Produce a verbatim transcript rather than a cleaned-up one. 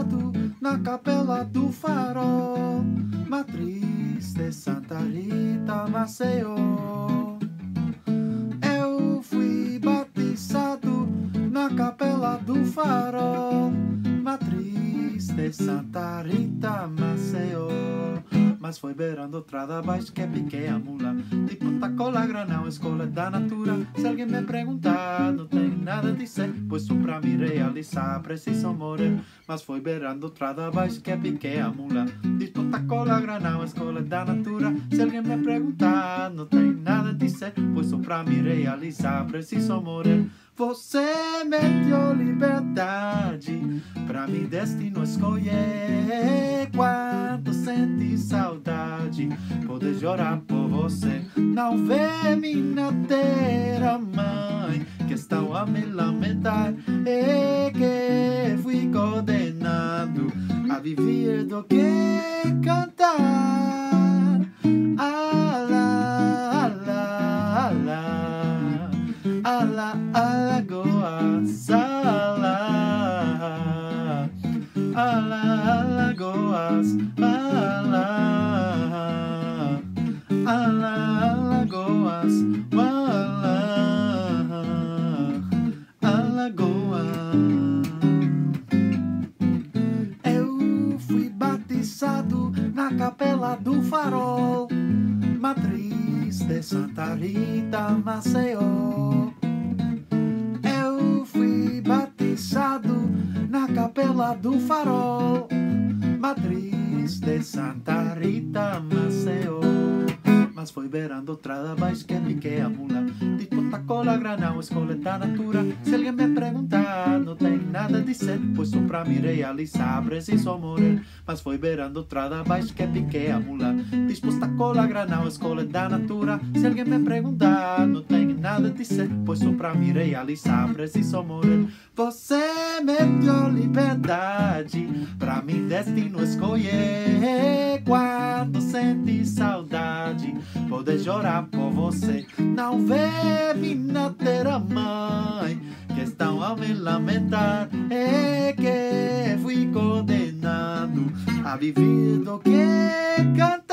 batizado na capela do Farol, matriz de Santa Rita, Maceió. Eu fui batizado na capela do Farol, matriz de Santa Rita, Maceió. Mas foi beirando outra abaixo que piquei a mula. De Ponta Cola, Granão, escola da natura. Se alguém me perguntar, não tenho nada a dizer, pois só pra me realizar preciso morrer. Mas foi beirando outra abaixo que piquei a mula. De Ponta Cola, Granão, escola da natura. Se alguém me perguntar, não tenho nada a dizer, pois só pra me realizar preciso morrer. Você me deu liberdade pra mi destino escolher. Quanto senti saudade, poder chorar por você. Não vê minha terra, mãe, que estão a me lamentar. E que fui condenado a viver do que cantar. Alá, alá, alá, alá, Alagoas, alá, alá, Alagoas, alá, alá, Alagoas, alá, Alagoas. Eu fui batizado na capela do Farol, matriz de Santa Rita, Maceió. Eu fui batizado na capela do Farol, matriz de Santa Rita, Maceió. Mas foi beirando outra abaixo que piquei a mula. De Ponta Cola, Granão, escola da natura. Se alguém me perguntar, não tenho nada a dizer, pois só pra me realizar preciso morrer. Mas foi beirando outra abaixo que piquei a mula. De Ponta Cola, Granão, escola da natura. Se alguém me perguntar, não tenho nada a dizer, pois só pra me realizar preciso morrer. Você me deu liberdade pra mi destino escolher. Quando senti saudade, poder chorar por você. Não vê minha terra, mãe, que estão a me lamentar. É que fui condenado a viver do que cantar.